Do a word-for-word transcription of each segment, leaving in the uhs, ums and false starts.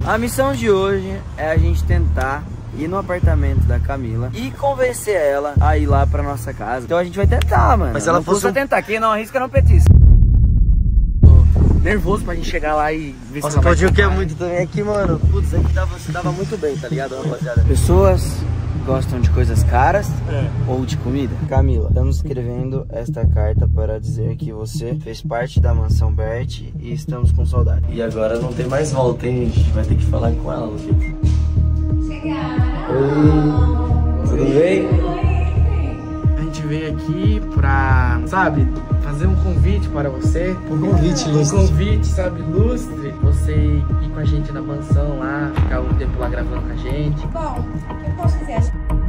A missão de hoje é a gente tentar ir no apartamento da Camila e convencer ela a ir lá pra nossa casa. Então a gente vai tentar, mano. Mas ela não fosse custa um... tentar, quem não arrisca não petisca. Nervoso pra gente chegar lá e ver Nossa, se o Claudinho quer vai muito também aqui, mano. Putz, aqui dava, se dava muito bem, tá ligado, rapaziada? Pessoas gostam de coisas caras É. ou de comida? Camila, estamos escrevendo esta carta para dizer que você fez parte da mansão Bert e estamos com saudade. E agora não tem mais volta, hein? A gente vai ter que falar com ela, Luquita. Chegaram! Oi, tudo bem? A gente veio aqui pra, sabe, fazer um convite para você. Um convite, Um Lustre. convite, sabe, lustre. Você ir com a gente na mansão lá, ficar um tempo lá gravando com a gente. Bom, o que eu posso dizer?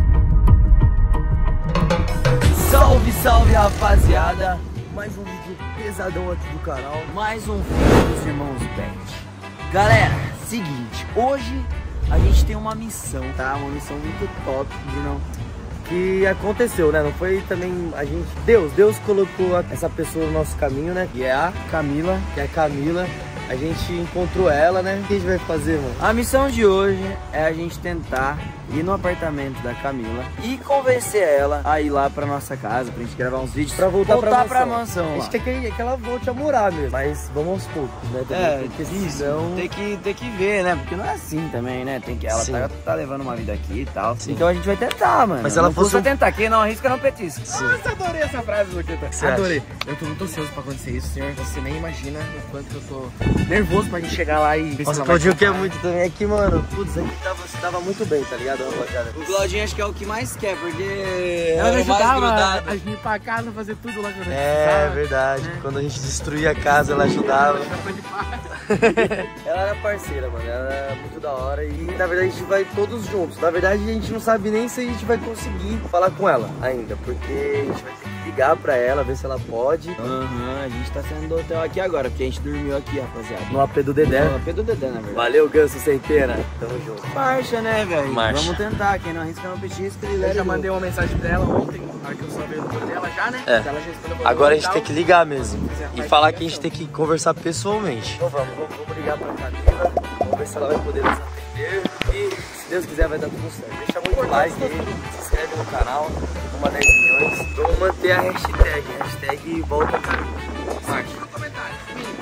Salve, salve, rapaziada! Mais um vídeo pesadão aqui do canal. Mais um vídeo dos irmãos Bert. Galera, seguinte, hoje a gente tem uma missão, tá? Uma missão muito top, Brunão. Que aconteceu, né? Não foi também a gente... Deus, Deus colocou essa pessoa no nosso caminho, né? Que é a Camila, que é a Camila. A gente encontrou ela, né? O que a gente vai fazer, mano? A missão de hoje é a gente tentar ir no apartamento da Camila e convencer ela a ir lá pra nossa casa, pra gente gravar uns vídeos Pra voltar, voltar pra, pra mansão. mansão. A gente quer que, que ela volte a morar mesmo. Mas vamos aos poucos, né? Também, É, porque isso, senão... tem que, tem que ver, né? Porque não é assim também, né? Tem que, ela Sim. tá, tá levando uma vida aqui e tal. Sim. Então a gente vai tentar, mano. Mas se ela não fosse custa um- tentar, quem não arrisca não petisca. Nossa, adorei essa frase, Luquita. você Adorei. Eu tô muito ansioso pra acontecer isso, senhor. Você nem imagina o quanto que eu tô nervoso pra gente chegar lá e ver Nossa, se o ela vai Claudinho quer topar. muito também aqui, mano. Putz, aqui dava, se dava muito bem, tá ligado, rapaziada? O Claudinho acho que é o que mais quer, porque Ela me é o mais ajudava grudado. a gente ir pra casa, fazer tudo lá que eu É precisava. verdade. né? Quando a gente destruía a casa, ela ajudava. Chapa de palha. Ela era parceira, mano. Ela era muito da hora. E na verdade a gente vai todos juntos. Na verdade a gente não sabe nem se a gente vai conseguir falar com ela ainda. Porque a gente vai ter que ligar pra ela, ver se ela pode. Aham, a gente tá saindo do hotel aqui agora, porque a gente dormiu aqui, rapaziada. No A P do Dedé. No A P do Dedé, na verdade. Valeu, Ganso sem pena. Tamo junto. Marcha, né, velho? Marcha. Vamos tentar, quem não arrisca não petisca. E Eu let já it go. mandei uma mensagem pra ela ontem, na hora que eu salvei o número dela já, né? É. Ela já respondeu pra Agora a mim gente e tem tal. que ligar mesmo. Quiser E faz falar que a gente ligação. tem que conversar pessoalmente. Então vamos, vamos, vamos ligar pra Camila. Vamos ver se ela vai poder nos atender. E se Deus quiser vai dar tudo certo. Deixa muito like aí, se inscreve no canal. Uma dez milhões. Vamos manter a hashtag. Hashtag volta Camila. Marcha no comentário.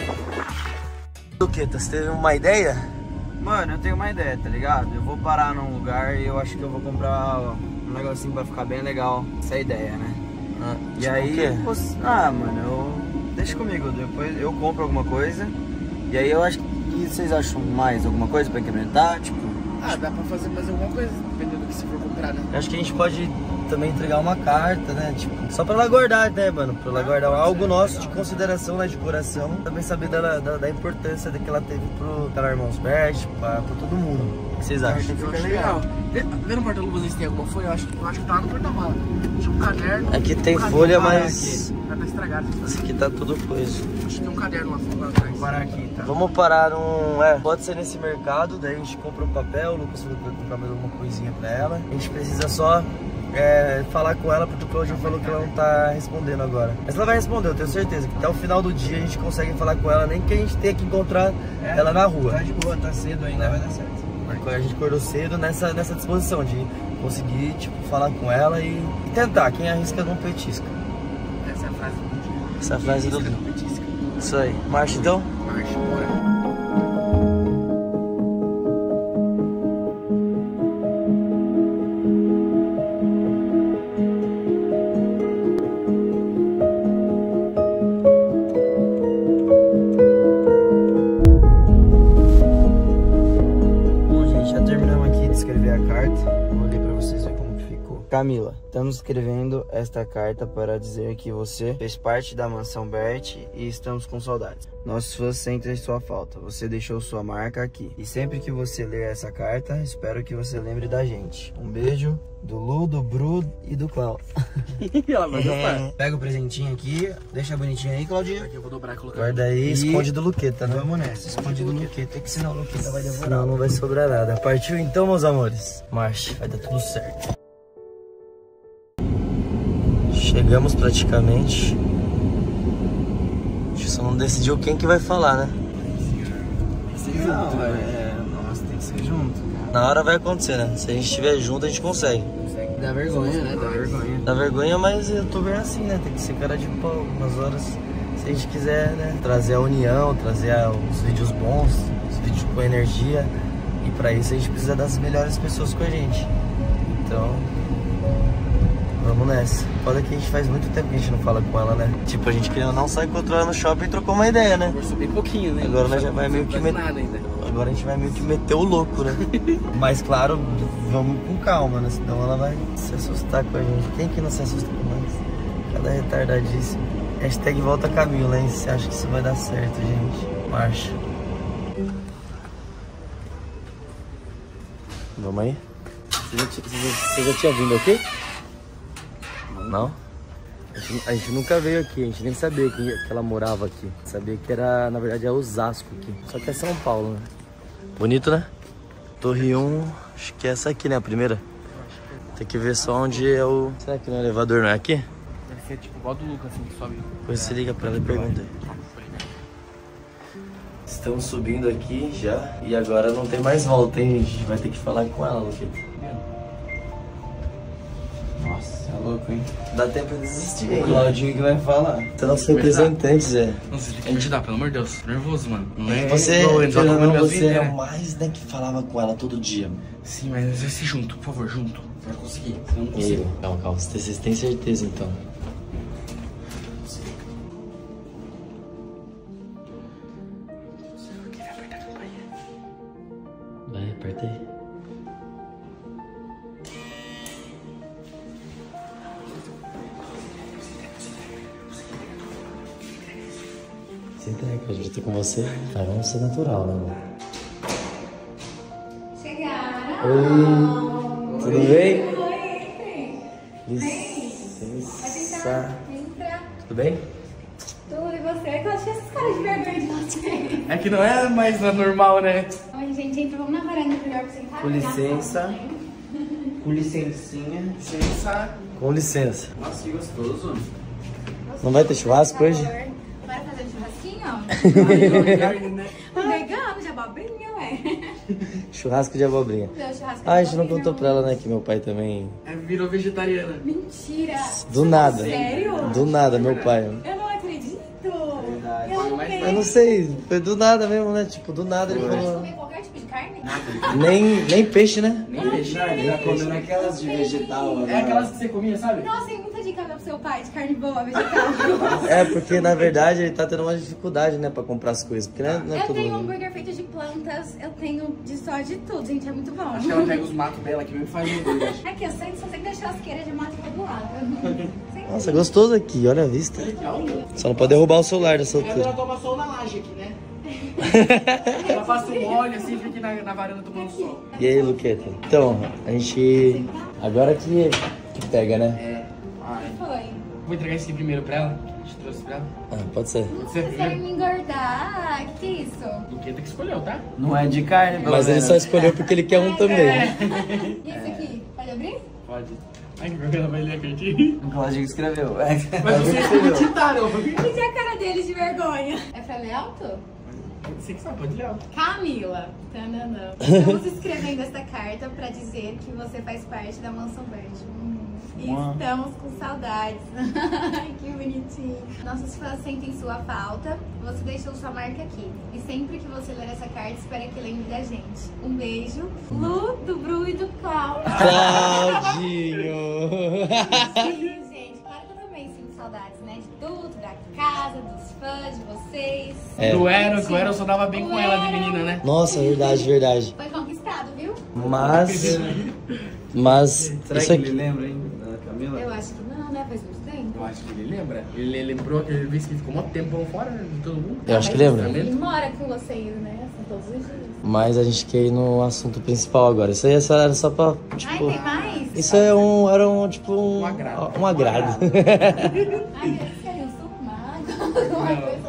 Luqueta, você teve uma ideia? Mano, eu tenho uma ideia, tá ligado? Eu vou parar num lugar e eu acho que eu vou comprar um negocinho pra ficar bem legal. Essa é a ideia, né? Ah, E tipo aí, o quê? você- ah, mano, eu... deixa comigo, depois eu compro alguma coisa. E aí eu acho que vocês acham mais alguma coisa pra incrementar, tipo... Ah, dá pra fazer mais alguma coisa, dependendo do que você for comprar, né? Eu acho que a gente pode também entregar uma carta, né? Tipo, só pra ela guardar, né, mano? Pra ela guardar algo nosso de consideração, né? De coração. Também saber da, da, da importância que ela teve pro canal Irmãos Bert, pra, pra todo mundo. O que vocês acham? Eu acho legal. Vê, vê no porta-luvas se tem alguma folha, eu acho, eu acho que tá lá no porta-mala. Tinha um caderno. Aqui tem um folha, caderno, mas- Aqui. Já tá estragado. Esse aqui tá tudo coisa. Acho que tem um caderno lá, lá atrás. Vou parar aqui, tá? Vamos parar num... É, pode ser nesse mercado, daí a gente compra um papel, o Lucas vai comprar mais alguma coisinha pra ela. A gente precisa só é, falar com ela, porque o Claudinho falou que ela não tá respondendo agora. Mas ela vai responder, eu tenho certeza, que até o final do dia a gente consegue falar com ela, nem que a gente tenha que encontrar É, ela na rua. Tá de boa, tá cedo ainda, É. vai dar certo. A gente acordou cedo nessa, nessa disposição de conseguir, tipo, falar com ela e, e tentar. Quem arrisca não petisca. Essa é a frase do dia. Essa é a frase do Isca, dia. não petisca. Isso aí. Marcha então? Marcha, bora. Bom, gente, já terminamos aqui de escrever a carta. Vou ler pra vocês verem como que ficou. Camila, estamos escrevendo esta carta para dizer que você fez parte da mansão Bert e estamos com saudades. Nossos fãs sentem sua falta. Você deixou sua marca aqui. E sempre que você ler essa carta, espero que você lembre da gente. Um beijo do Lu, do Bru e do Clau. Ela vai dobrar. Pega o presentinho aqui, deixa bonitinho aí, Claudinho. Aqui eu vou dobrar e colocar. Guarda aí, E- esconde do Luqueta, né? Vamos nessa, esconde do Luqueta, que senão o Luqueta vai devorar. Senão não vai sobrar nada. Partiu então, meus amores? Marcha, vai dar tudo certo. Chegamos praticamente. A gente só não decidiu quem que vai falar, né? Não, é, nossa, tem que ser junto, cara. Na hora vai acontecer, né? Se a gente estiver junto, a gente consegue. Dá vergonha, né? Dá vergonha. Dá vergonha, mas youtuber é assim, né? Tem que ser cara de pau algumas horas. Se a gente quiser, né? Trazer a união, trazer os vídeos bons, os vídeos com energia. E pra isso a gente precisa das melhores pessoas com a gente. Então, vamos nessa. Foda que a gente faz muito tempo que a gente não fala com ela, né? Tipo, a gente querendo não sair encontrou ela no shopping e trocou uma ideia, né? Conversou bem pouquinho, né? Agora nós já vai meio que met... nada ainda. Agora a gente vai meio que meter o louco, né? Mas claro, vamos com calma, né? Senão ela vai se assustar com a gente. Quem que não se assusta com nós? Cada retardadíssimo. Hashtag volta Camila, hein? Você acha que isso vai dar certo, gente? Marcha. Vamos aí? Você já, tinha, você já tinha vindo aqui? Não? A gente, a gente nunca veio aqui, a gente nem sabia que, que ela morava aqui. Sabia que era, na verdade, é Osasco aqui. Só que é São Paulo, né? Bonito, né? Torre um, acho que é essa aqui, né? A primeira. Tem que ver só onde é o... Será que no elevador não é aqui? Deve ser tipo igual do Lucas, assim, que sobe. Depois você liga pra ela e pergunta aí. Estamos subindo aqui já. E agora não tem mais volta, hein, gente? Vai ter que falar com ela, Luqueta. Nossa, é louco, hein? Dá tempo de desistir, hein? O Claudinho que vai falar. Você é nosso representante, Zé. Nossa, tem que me ajudar, pelo amor de Deus. Tô nervoso, mano. Não é Você, igual entrar não, comendo não, meus você vídeos, é né? o mais, né, que falava com ela todo dia. Sim, mas vai ser junto, por favor, junto. Pra conseguir. Eu não E consigo. aí, calma, calma. Vocês têm certeza, então? Vai, aperta aí. Se entrega, eu já tô com você. Tá, vamos ser natural, né, amor? Chegaram. Oi, tudo bem? Oi, Licença. entra. Tudo bem? Tudo, e você? Eu achei esses caras de vergonha de você. É que não é mais normal, né? Oi, gente, entra, vamos na varanda melhor pra sentar. Com licença. Com licencinha. Licença. Com licença. Nossa, que gostoso. Não vai ter churrasco hoje? Bora fazer um churrasquinho? né? Vegano, de abobrinha, ué. Churrasco de abobrinha. Meu churrasco Ah, a gente não abobrinha, contou pra ela, né, que meu pai também... É, virou vegetariana. Mentira. Do nada. Sério? Do nada, meu pai. Eu não acredito. Verdade. Eu Mas amei. Eu não sei, foi do nada mesmo, né? Tipo, do nada ele Você pode falou... comer qualquer tipo de carne? Nem, nem peixe, né? Nem peixe. Ele tá comendo aquelas de vegetal agora. É aquelas que você comia, sabe? Nossa, tem muita dica pro seu pai de carne boa, vegetal. É, porque na verdade ele tá tendo uma dificuldade, né, pra comprar as coisas. Porque não é, não é Eu todo tenho um mundo. hambúrguer feito de plantas, eu tenho de só de tudo, gente, é muito bom. Acho que ela pega os matos dela que mesmo faz um hambúrguer. Aqui, eu sempre só sei que a churrasqueira de mato do lado. Sempre. Nossa, gostoso aqui, olha a vista. Legal. Só não pode derrubar o celular dessa Ela altura. toma sol na laje aqui, né? Ela passa um óleo assim, fica aqui na, na varanda tomando sol. E aí, Luqueta? Então, a gente... Agora que, que pega, né? É. Ai. Foi. Vou entregar esse aqui primeiro pra ela. A gente trouxe pra ela. Ah, pode ser. Pode ser Vocês querem primeiro? me engordar? Que que é isso? O que tem que escolheu, tá? Não é de carne, pelo Mas ele menos. só escolheu porque ele quer um também. E esse aqui? Pode abrir? Pode. Ai, que vergonha, ela vai ler a cartinha. O Claudinho que escreveu. É. Mas você acreditaram. Cadê a cara deles de vergonha? É pra ler alto? Você que sabe, pode ler. Camila, tananã. Estamos escrevendo essa carta pra dizer que você faz parte da Mansão Verde. Hum, e Uau. estamos com saudades. Ai, que bonitinho. Nossos fãs sentem sua falta. Você deixou sua marca aqui. E sempre que você ler essa carta, espera que lembre da gente. Um beijo. Lu, do Bru e do Cláudio. Claudinho! Sim, gente. Claro que eu também sinto saudades, né? De tudo, da casa, dos fãs, de vocês. É. Do Ero, que o Ero só dava bem O com ela de Ero. menina, né? Nossa, verdade, verdade. Foi conquistado, viu? Mas... Mas... Será Isso que aqui... ele lembra, hein, da Camila? Eu acho que não, né? Faz muito tempo. Eu acho que ele lembra. Ele lembrou aquele vez que ficou mó tempão fora né, de todo mundo. Eu acho que Mas lembra. Ele mora com vocês, né? São todos os dias. Mas a gente quer ir no assunto principal agora. Isso aí é só- era só pra, Ai, tipo... tem mais? Isso é um... Era um, tipo, um... Um agrado. Um agrado. Ai, eles querem um suco, uma água, alguma coisa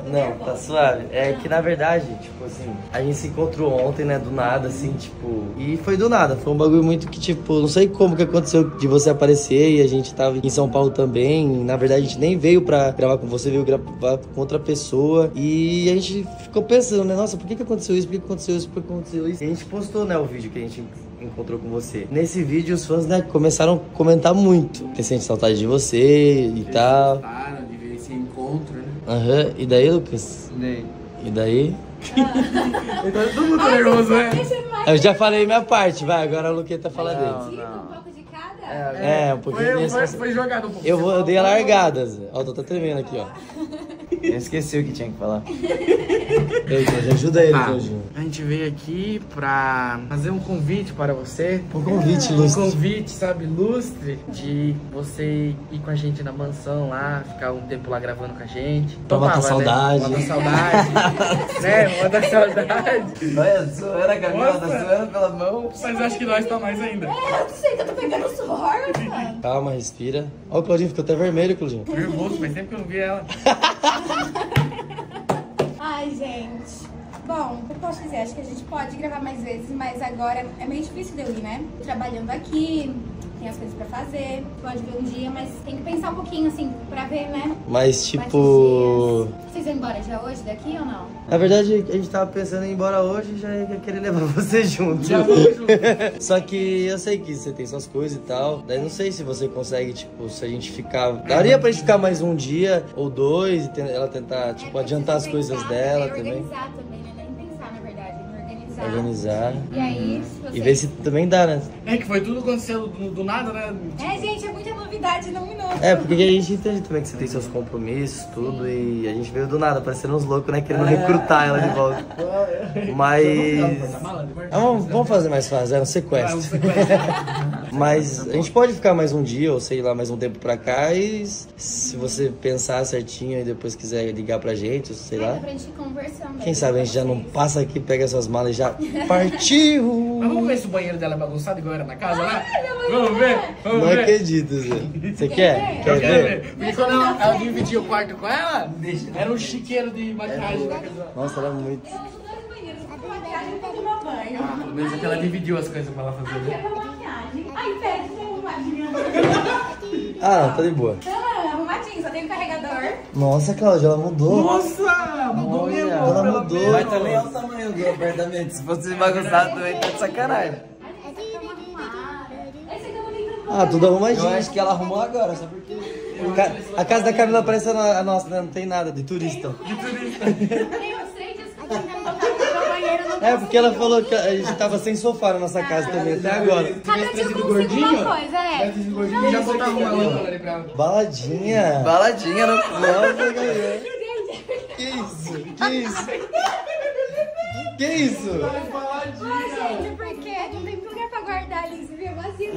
Não, tá suave. É que na verdade, tipo assim, a gente se encontrou ontem, né, do nada, assim, tipo... E foi do nada, foi um bagulho muito que, tipo, não sei como que aconteceu de você aparecer e a gente tava em São Paulo também. Na verdade, a gente nem veio pra gravar com você, veio gravar com outra pessoa. E a gente ficou pensando, né, nossa, por que que aconteceu isso, por que que aconteceu isso, por que aconteceu isso? E a gente postou, né, o vídeo que a gente encontrou com você. Nesse vídeo, os fãs, né, começaram a comentar muito. Tem sente saudade de você e tal. Gostaram de ver esse encontro, né? Aham, uhum. E daí, Lucas? E daí? E daí? Então todo mundo nervoso, né? Eu já falei minha parte, vai, agora a Luqueta fala dele. Um pouco de cada? É, um pouquinho Foi, desse. foi, foi jogado um pouco. Eu, vou, eu dei a largada, Zé. Ó, tô até tremendo aqui, ó. Eu esqueci o que tinha que falar. Ei, Jorge, ajuda ele, Tá. Jorginho. A gente veio aqui pra fazer um convite para você. Um convite, Um Lúcio. convite, sabe, ilustre, de você ir com a gente na mansão lá, ficar um tempo lá gravando com a gente. Pra matar Topava, saudade. Né? Matar saudade. né? Matar saudade. Olha, zoando a Camila, tá Nossa. zoando pela mão. Mas acho que nós tá mais ainda. É, eu não sei que eu tô pegando suor, mano. Calma, respira. Ó, o Claudinho ficou até vermelho, Claudinho. Nervoso, faz tempo que eu não vi ela. Ai, gente. Bom, o que eu posso dizer? Acho que a gente pode gravar mais vezes, mas agora é meio difícil de eu ir, né? Trabalhando aqui, tem as coisas pra fazer, pode ver um dia, mas tem que pensar um pouquinho, assim, pra ver, né? Mas, tipo... Quantos dias. Vocês vão embora já hoje, daqui ou não? Na verdade, a gente tava pensando em ir embora hoje e já ia querer levar você junto. Já foi junto. Só que eu sei que você tem suas coisas e tal. Daí não sei se você consegue, tipo, se a gente ficar... Daria pra gente ficar mais um dia ou dois e ten- ela tentar, tipo, É, adiantar as precisa coisas pensar, dela é, também. Organizar também, né? Nem pensar, na verdade. Organizar. Organizar. E aí, se você... E ver se também dá, né? É que foi tudo acontecendo do, do nada, né? É, gente, é muita novidade num minuto. É, porque a gente entende também que você tem seus compromissos, tudo, e a gente veio do nada, parecendo uns loucos, né? Querendo recrutar ela de volta. Mas... Ah, vamos, vamos fazer mais fácil, é um sequestro. Mas a gente pode ficar mais um dia, ou sei lá, mais um tempo pra cá, e se você pensar certinho e depois quiser ligar pra gente, ou sei É, dá lá. pra gente ir conversando. Quem aí sabe a gente já não vocês. passa aqui, pega suas malas e já partiu! Mas vamos ver se o banheiro dela é bagunçado igual era na casa, né? Vamos ver? Vamos Não ver. acredito, Zé. Você quer? Eu Quer quero ver? ver. Porque quando ela, ela dividia o quarto com ela, era um chiqueiro de maquiagem na casa. Nossa, era muito. Eu uso dois banheiros, um pra maquiagem e um pra tomar banho. Ah, pelo menos é que ela dividiu as coisas pra ela fazer. Aqui é Né? pra maquiagem. Ai, pera, você arrumadinho. Ah, não, tá de boa. Ah, arrumadinho, só tem o carregador. Nossa, Cláudia, ela mudou. Nossa, mudou Olha, mesmo. ela pelo mudou. menos. Mas também é o tamanho do apartamento. Se fosse bagunçado também tá de sacanagem. Ai, essa cama arrumada. Essa cama nem tão Ah, tudo Eu arrumadinho. acho que ela arrumou agora, só porque... Ca- A casa da Camila parece a nossa, né? Não tem nada, de turista. Nem os três dias que eu tô tentando botar no meu banheiro, não É, porque ela falou que a gente tava sem sofá na nossa casa também, até agora. Cada dia eu consigo uma coisa, é. E já botava uma lâmpada ali pra ela. Baladinha. Baladinha no... Nossa, Gabriel. Que isso? Que isso? Que isso? Ai, gente, porque não tem lugar pra guardar ali, você viu? Vazio.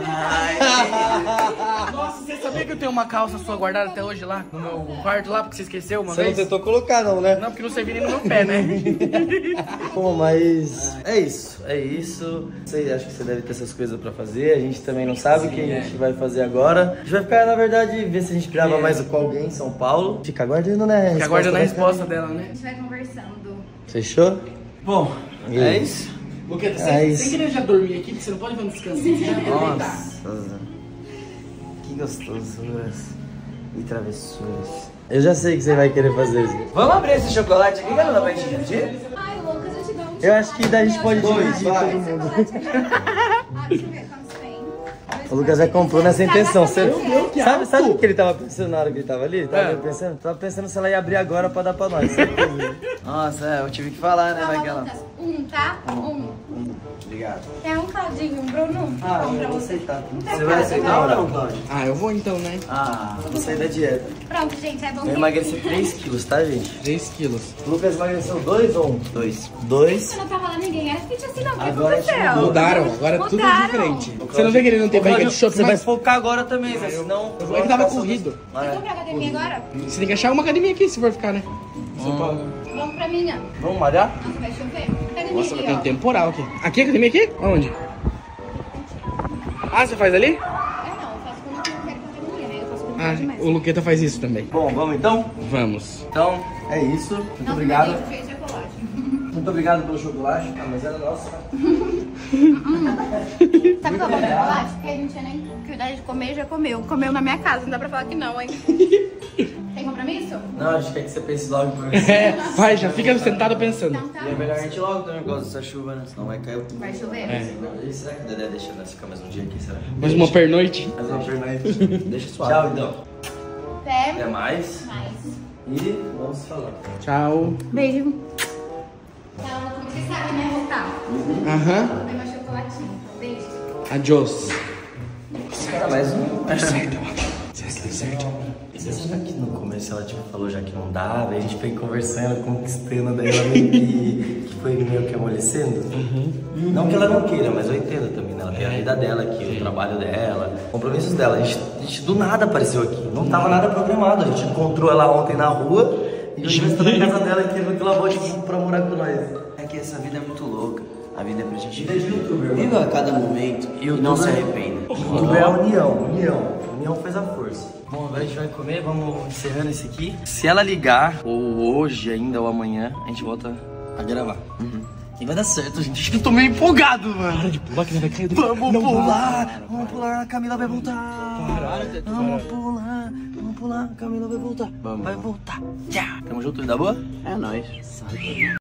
Nossa, você sabia que eu tenho uma calça sua guardada até hoje lá? No meu quarto lá, porque você esqueceu uma Você não vez? tentou colocar, não, né? Não, porque não servia nem no meu pé, né? Pô, mas é isso, é isso. Você, acho que você deve ter essas coisas pra fazer. A gente também não sabe o que a gente vai fazer agora. A gente vai ficar, na verdade, ver se a gente grava mais com alguém em São Paulo. Fica aguardando, né? Fica aguardando a resposta resposta dela, né? A gente vai conversando. Fechou? Bom, E é aí? isso. Luqueta, É sem, isso. sem querer já dormir aqui, porque você não pode ver um descansinho, você já aproveitar. Nossa, que gostosuras e travessuras. Eu já sei o que você vai querer fazer. Zé. Vamos abrir esse chocolate aqui, que não dá pra gente dividir? Ai, Lucas, eu te dou um Eu acho que daí a gente pode Dois, dividir vai. todo mundo. Ah, deixa eu ver quantos tem. O Lucas já comprou nessa intenção. Você... Meu Deus, Sabe, sabe o que ele tava pensando na hora que ele tava ali? Tava É. pensando? Tava pensando se ela ia abrir agora pra dar pra nós. Nossa, é, eu tive que falar, né, Calma, Maguela? Lucas. Um, tá? Um. Obrigado. É um Claudinho, um Bruno. Ah, Bom pra eu vou você. aceitar. Não tá Você vai caro, aceitar ou vai. não, Cláudio? Ah, eu vou então, né? Ah, vou sair da dieta. Pronto, gente, é bom Eu que... emagreci três quilos, tá, gente? três quilos. O Lucas emagreceu dois ou um? Dois. Dois. Você não tava lá ninguém, era que tinha assim, não. O que Agora aconteceu? Mudaram, agora tudo é Mudaram. diferente. Você não vê que ele não tem barriga de chope Você vai mais? focar agora também, Zé, senão... Eu vou que tava corrido. Você foi pra academia agora? Você tem que achar uma academia aqui, se for ficar, né? Vamos pra minha. Vamos malhar? Nossa, vai chover. Academia Nossa, ali, tem ó. temporal aqui. Aqui, academia aqui? Onde? Ah, você faz ali? É, não, eu faço quando eu quero academia, né? Eu faço quando eu Ah, quero demais. o Luqueta faz isso também. Bom, vamos então? Vamos. Então, É isso. Muito Não, obrigado. não fez chocolate. Muito obrigado pelo chocolate. Ah, mas era nosso. Sabe qual é o chocolate? Porque a gente tinha nem cuidado de comer, já comeu. Comeu na minha casa, não dá pra falar que não, hein? Tem compromisso? Não, a gente quer que você pense logo por você. É, vai, já fica sentado pensando. Então tá. E é melhor a gente ir logo também por causa dessa chuva, né? Senão vai cair o... Vai chover? É. E será que o Dedé deixa nós ficar mais um dia aqui, será? Mais uma pernoite. Mais uma pernoite. Deixa suave. Tchau, então. Até Até mais. mais. E vamos falar. Tchau. Beijo. Tchau, como vocês sabem, né? Voltar. Aham. Vou comer meu chocolatinho. Beijo. Adiós. Cara, mais um. Tá certo. Certo, certo. Você sabe que no começo ela tipo, falou já que não dava, aí a gente foi conversando, conquistando, daí ela meio que, que foi meio que amolecendo. Uhum. Não que ela não queira, mas eu entendo também, né? Ela tem a vida dela aqui, o trabalho dela, compromissos dela. A gente, a gente do nada apareceu aqui, não tava nada programado. A gente encontrou ela ontem na rua e hoje nós estamos na casa dela aqui, que ela volta pra morar com nós. É que essa vida é muito louca. A vida é pra gente Vida de youtuber, viva a cada momento e não se arrependa. YouTube é a união, união. União faz a força. Bom, agora a gente vai comer, vamos encerrando esse aqui. Se ela ligar, ou hoje ainda, ou amanhã, a gente volta a gravar. Uhum. E vai dar certo, gente. Acho que eu tô meio empolgado, mano. Para de pular que não vai cair do... Vamos não pular, para. vamos pular, a Camila vai voltar. Para, Teto, Vamos para. pular, vamos pular, a Camila vai voltar. Vamos. Vai voltar. Tchau. Tamo junto, da boa? É nóis.